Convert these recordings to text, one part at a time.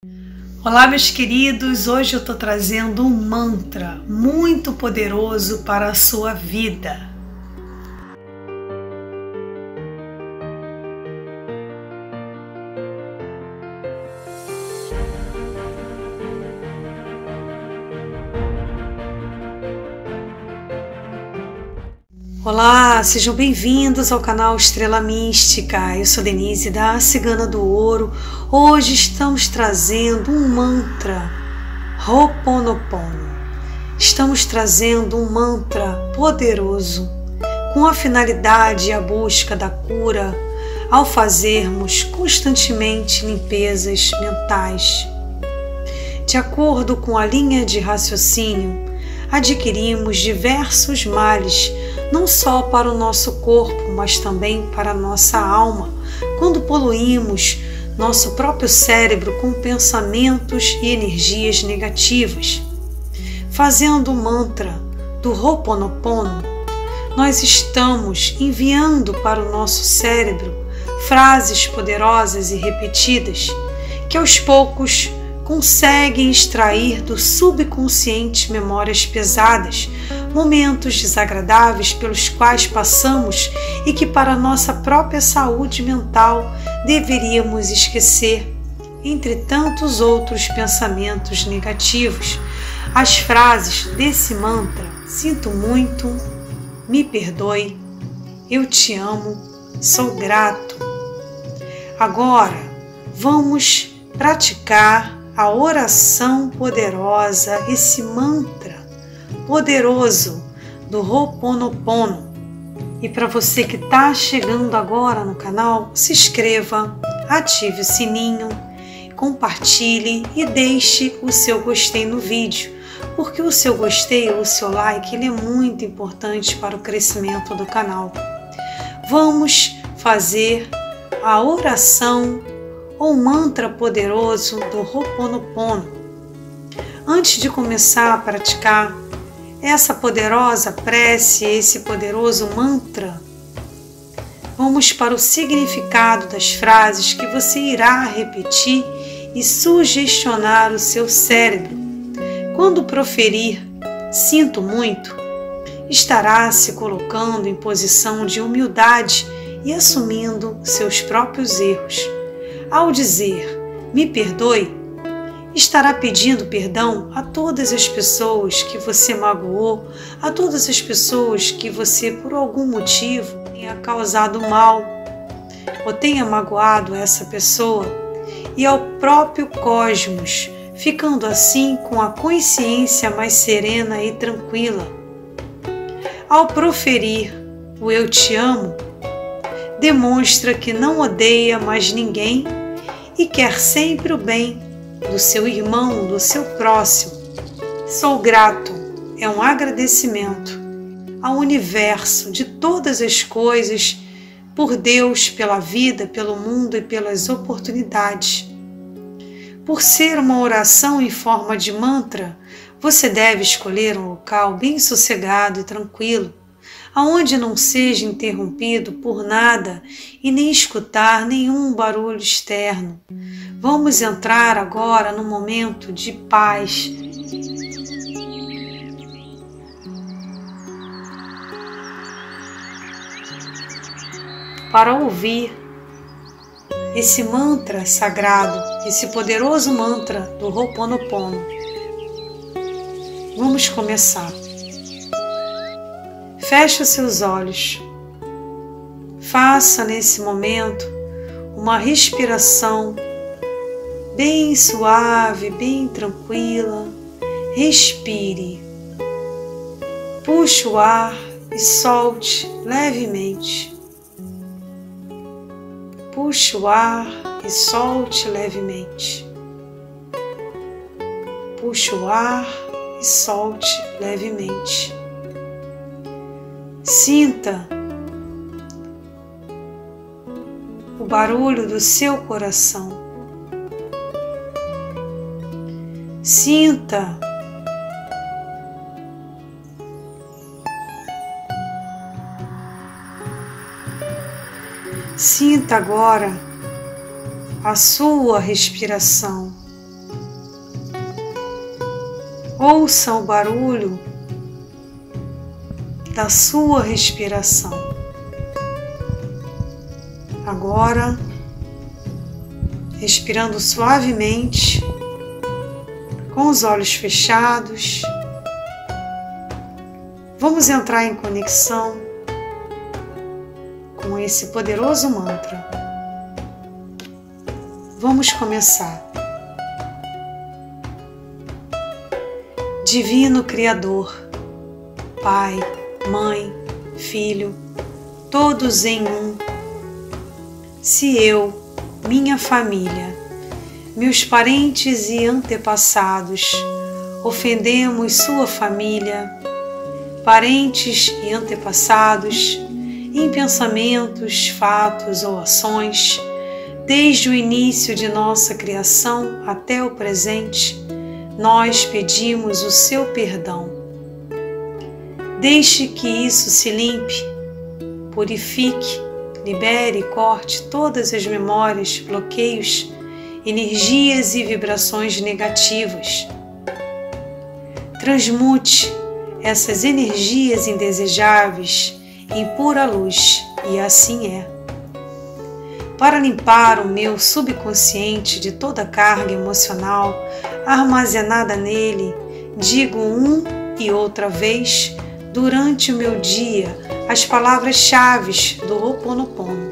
Olá, meus queridos, hoje eu estou trazendo um mantra muito poderoso para a sua vida. Olá, sejam bem-vindos ao canal Estrela Mística. Eu sou Denise da Cigana do Ouro. Hoje estamos trazendo um mantra Ho'oponopono. Estamos trazendo um mantra poderoso com a finalidade e a busca da cura ao fazermos constantemente limpezas mentais. De acordo com a linha de raciocínio, adquirimos diversos males, não só para o nosso corpo, mas também para a nossa alma, quando poluímos nosso próprio cérebro com pensamentos e energias negativas. Fazendo o mantra do Ho'oponopono, nós estamos enviando para o nosso cérebro frases poderosas e repetidas que aos poucos conseguem extrair do subconsciente memórias pesadas, momentos desagradáveis pelos quais passamos e que para nossa própria saúde mental deveríamos esquecer, entre tantos outros pensamentos negativos. As frases desse mantra: sinto muito, me perdoe, eu te amo, sou grato. Agora vamos praticar a oração poderosa, esse mantra poderoso do Ho'oponopono. E para você que está chegando agora no canal, se inscreva, ative o sininho, compartilhe e deixe o seu gostei no vídeo, porque o seu gostei ou o seu like ele é muito importante para o crescimento do canal. Vamos fazer a oração ou mantra poderoso do Ho'oponopono. Antes de começar a praticar essa poderosa prece, esse poderoso mantra, vamos para o significado das frases que você irá repetir e sugestionar o seu cérebro. Quando proferir "sinto muito", estará se colocando em posição de humildade e assumindo seus próprios erros. Ao dizer "me perdoe", estará pedindo perdão a todas as pessoas que você magoou, a todas as pessoas que você, por algum motivo, tenha causado mal ou tenha magoado essa pessoa, e ao próprio cosmos, ficando assim com a consciência mais serena e tranquila. Ao proferir o "eu te amo", demonstra que não odeia mais ninguém e quer sempre o bem do seu irmão, do seu próximo. Sou grato é um agradecimento ao universo, de todas as coisas, por Deus, pela vida, pelo mundo e pelas oportunidades. Por ser uma oração em forma de mantra, você deve escolher um local bem sossegado e tranquilo, aonde não seja interrompido por nada e nem escutar nenhum barulho externo. Vamos entrar agora num momento de paz. Para ouvir esse mantra sagrado, esse poderoso mantra do Ho'oponopono. Vamos começar. Feche os seus olhos. Faça nesse momento uma respiração bem suave, bem tranquila. Respire. Puxe o ar e solte levemente. Puxe o ar e solte levemente. Puxe o ar e solte levemente. Sinta o barulho do seu coração. Sinta agora a sua respiração. Ouça o barulho da sua respiração. Agora, respirando suavemente, com os olhos fechados, vamos entrar em conexão com esse poderoso mantra. Vamos começar. Divino Criador, Pai, Mãe, Filho, todos em um. Se eu, minha família, meus parentes e antepassados ofendemos sua família, parentes e antepassados, em pensamentos, fatos ou ações, desde o início de nossa criação até o presente, nós pedimos o seu perdão. Deixe que isso se limpe, purifique, libere e corte todas as memórias, bloqueios, energias e vibrações negativas. Transmute essas energias indesejáveis em pura luz, e assim é. Para limpar o meu subconsciente de toda carga emocional armazenada nele, digo e outra vez durante o meu dia as palavras-chave do Ho'oponopono.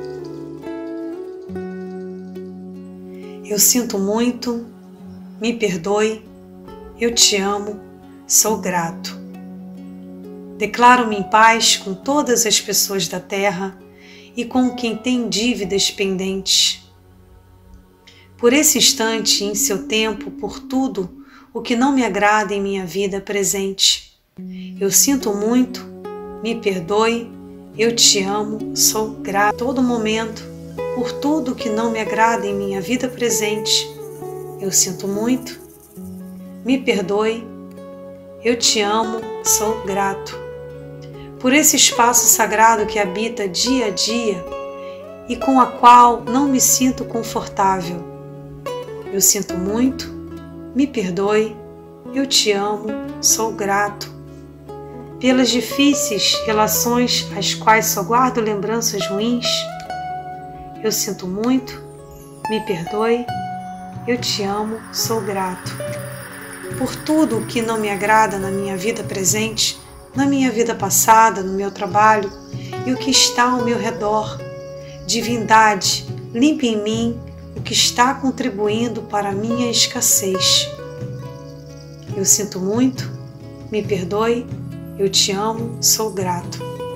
Eu sinto muito, me perdoe, eu te amo, sou grato. Declaro-me em paz com todas as pessoas da Terra e com quem tem dívidas pendentes. Por esse instante, em seu tempo, por tudo o que não me agrada em minha vida presente. Eu sinto muito, me perdoe, eu te amo, sou grato a todo momento por tudo o que não me agrada em minha vida presente. Eu sinto muito, me perdoe, eu te amo, sou grato. Por esse espaço sagrado que habita dia a dia e com a qual não me sinto confortável. Eu sinto muito, me perdoe, eu te amo, sou grato. Pelas difíceis relações às quais só guardo lembranças ruins, eu sinto muito, me perdoe, eu te amo, sou grato. Por tudo o que não me agrada na minha vida presente, na minha vida passada, no meu trabalho e o que está ao meu redor. Divindade, limpe em mim o que está contribuindo para a minha escassez. Eu sinto muito, me perdoe, eu te amo, sou grato.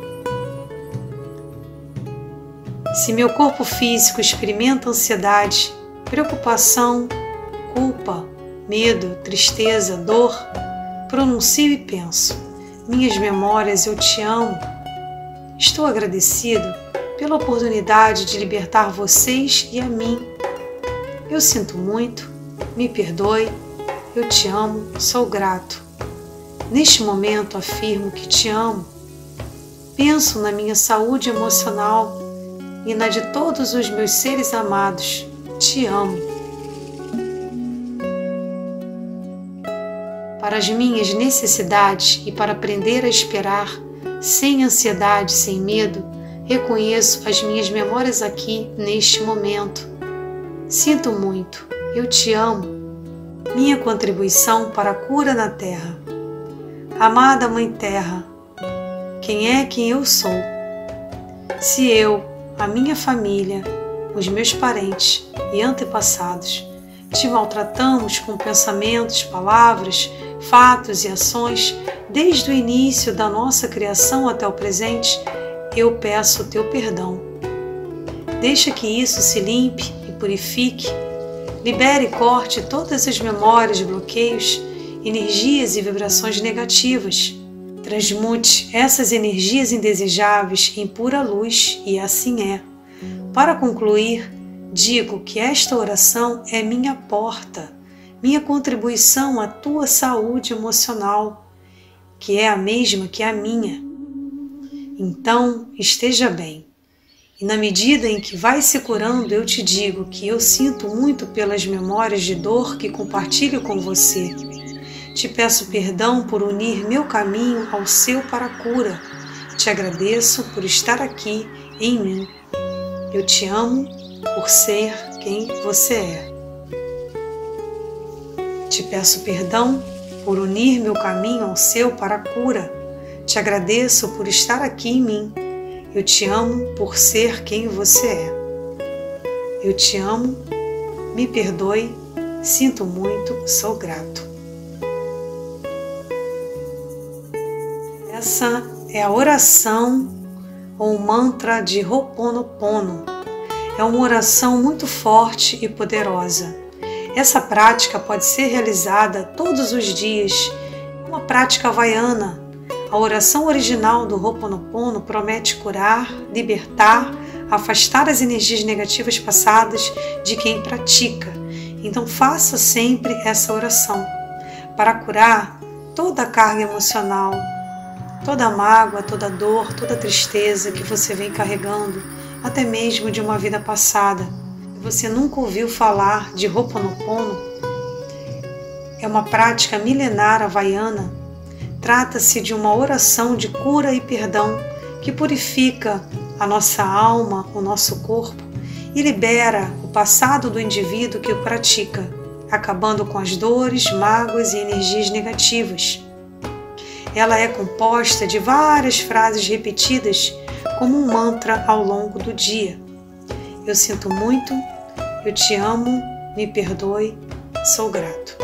Se meu corpo físico experimenta ansiedade, preocupação, culpa, medo, tristeza, dor, pronuncio e penso: minhas memórias, eu te amo. Estou agradecido pela oportunidade de libertar vocês e a mim. Eu sinto muito, me perdoe, eu te amo, sou grato. Neste momento afirmo que te amo. Penso na minha saúde emocional e na de todos os meus seres amados. Te amo. Para as minhas necessidades e para aprender a esperar, sem ansiedade, sem medo, reconheço as minhas memórias aqui, neste momento. Sinto muito, eu te amo. Minha contribuição para a cura na Terra. Amada Mãe Terra, quem eu sou? Se eu, a minha família, os meus parentes e antepassados te maltratamos com pensamentos, palavras, fatos e ações, desde o início da nossa criação até o presente, eu peço o teu perdão. Deixa que isso se limpe e purifique, libere e corte todas as memórias, bloqueios, energias e vibrações negativas. Transmute essas energias indesejáveis em pura luz, e assim é. Para concluir, digo que esta oração é minha porta, minha contribuição à tua saúde emocional, que é a mesma que a minha. Então, esteja bem. E na medida em que vai se curando, eu te digo que eu sinto muito pelas memórias de dor que compartilho com você. Te peço perdão por unir meu caminho ao seu para a cura. Te agradeço por estar aqui em mim. Eu te amo por ser quem você é. Te peço perdão por unir meu caminho ao seu para a cura. Te agradeço por estar aqui em mim. Eu te amo por ser quem você é. Eu te amo, me perdoe, sinto muito, sou grato. Essa é a oração ou mantra de Ho'oponopono. É uma oração muito forte e poderosa. Essa prática pode ser realizada todos os dias. É uma prática havaiana. A oração original do Ho'oponopono promete curar, libertar, afastar as energias negativas passadas de quem pratica. Então faça sempre essa oração para curar toda a carga emocional, toda a mágoa, toda a dor, toda a tristeza que você vem carregando, até mesmo de uma vida passada. Se você nunca ouviu falar de Ho'oponopono, é uma prática milenar havaiana. Trata-se de uma oração de cura e perdão que purifica a nossa alma, o nosso corpo e libera o passado do indivíduo que o pratica, acabando com as dores, mágoas e energias negativas. Ela é composta de várias frases repetidas como um mantra ao longo do dia. Eu sinto muito, eu te amo, me perdoe, sou grato.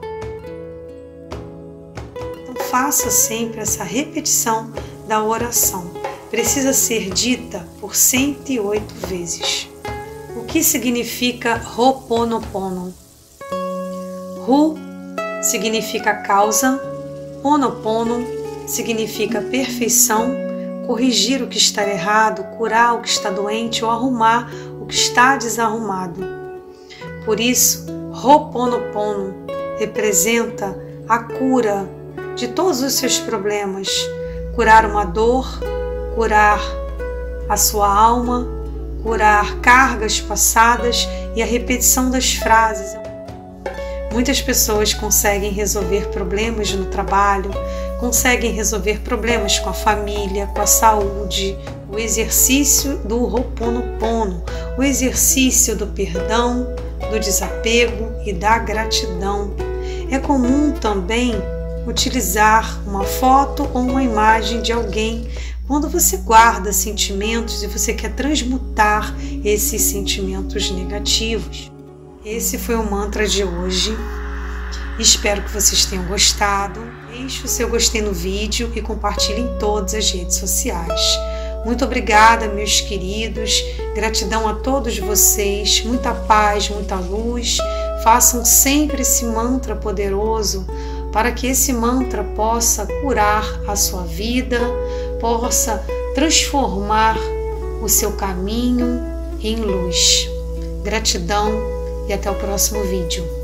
Então faça sempre essa repetição da oração. Precisa ser dita por 108 vezes. O que significa Ho'oponopono? Hu significa causa, Ponopono significa perfeição, corrigir o que está errado, curar o que está doente ou arrumar o que está desarrumado. Por isso, Ho'oponopono representa a cura de todos os seus problemas, curar uma dor, curar a sua alma, curar cargas passadas e a repetição das frases. Muitas pessoas conseguem resolver problemas no trabalho, conseguem resolver problemas com a família, com a saúde. O exercício do Ho'oponopono, o exercício do perdão, do desapego e da gratidão. É comum também utilizar uma foto ou uma imagem de alguém quando você guarda sentimentos e você quer transmutar esses sentimentos negativos. Esse foi o mantra de hoje. Espero que vocês tenham gostado. Deixe o seu gostei no vídeo e compartilhe em todas as redes sociais. Muito obrigada, meus queridos. Gratidão a todos vocês. Muita paz, muita luz. Façam sempre esse mantra poderoso para que esse mantra possa curar a sua vida, possa transformar o seu caminho em luz. Gratidão e até o próximo vídeo.